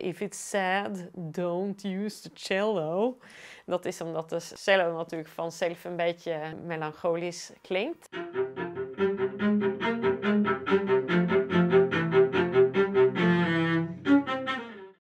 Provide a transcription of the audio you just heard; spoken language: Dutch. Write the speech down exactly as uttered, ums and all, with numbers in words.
If it's sad, don't use the cello. Dat is omdat de cello natuurlijk vanzelf een beetje melancholisch klinkt.